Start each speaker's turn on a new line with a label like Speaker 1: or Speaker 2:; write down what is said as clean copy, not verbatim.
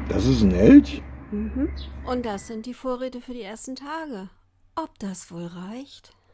Speaker 1: Das ist ein Elch?
Speaker 2: Mhm. Und das sind die Vorräte für die ersten Tage. Ob das wohl reicht?